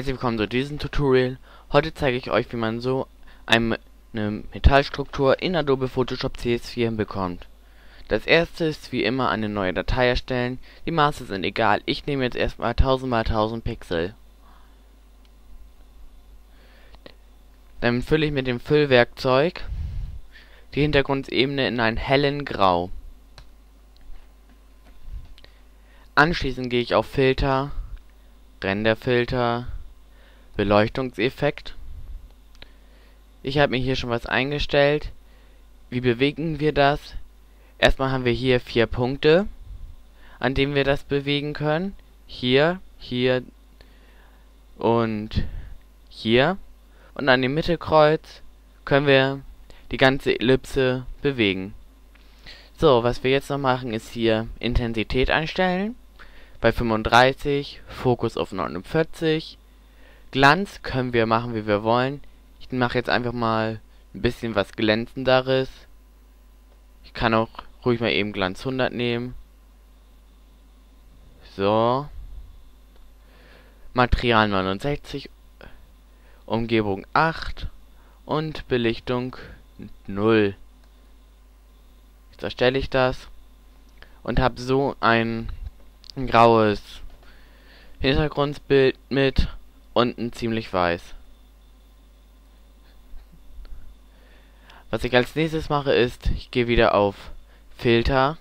Herzlich willkommen zu diesem Tutorial. Heute zeige ich euch, wie man so eine Metallstruktur in Adobe Photoshop CS4 hinbekommt. Das erste ist wie immer eine neue Datei erstellen. Die Maße sind egal. Ich nehme jetzt erstmal 1000 x 1000 Pixel. Dann fülle ich mit dem Füllwerkzeug die Hintergrundebene in einen hellen Grau. Anschließend gehe ich auf Filter, Renderfilter, Beleuchtungseffekt. Ich habe mir hier schon was eingestellt. Wie bewegen wir das? Erstmal haben wir hier 4 Punkte, an denen wir das bewegen können. Hier, hier und hier. Und an dem Mittelkreuz können wir die ganze Ellipse bewegen. So, was wir jetzt noch machen, ist hier Intensität einstellen. Bei 35, Fokus auf 49. Glanz können wir machen, wie wir wollen. Ich mache jetzt einfach mal ein bisschen was Glänzenderes. Ich kann auch ruhig mal eben Glanz 100 nehmen. So. Material 69. Umgebung 8. Und Belichtung 0. Jetzt erstelle ich das. Und habe so ein graues Hintergrundbild mit unten ziemlich weiß. Was ich als nächstes mache ist, ich gehe wieder auf Filter,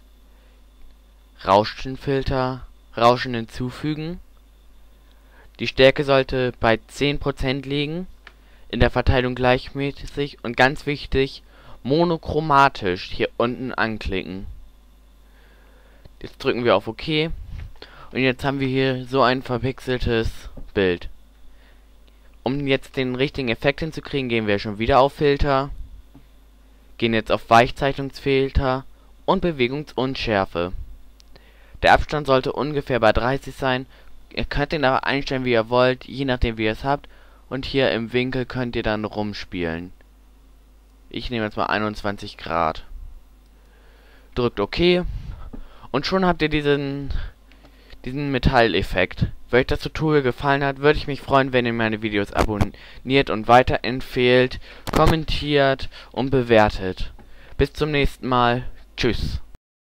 Rauschenfilter, Rauschen hinzufügen. Die Stärke sollte bei 10% liegen, in der Verteilung gleichmäßig und ganz wichtig, monochromatisch hier unten anklicken. Jetzt drücken wir auf OK und jetzt haben wir hier so ein verpixeltes Bild. Um jetzt den richtigen Effekt hinzukriegen, gehen wir schon wieder auf Filter, gehen jetzt auf Weichzeichnungsfilter und Bewegungsunschärfe. Der Abstand sollte ungefähr bei 30 sein. Ihr könnt den aber einstellen, wie ihr wollt, je nachdem wie ihr es habt. Und hier im Winkel könnt ihr dann rumspielen. Ich nehme jetzt mal 21 Grad. Drückt OK. Und schon habt ihr diesen Metalleffekt. Wenn euch das Tutorial gefallen hat, würde ich mich freuen, wenn ihr meine Videos abonniert und weiterempfehlt, kommentiert und bewertet. Bis zum nächsten Mal. Tschüss.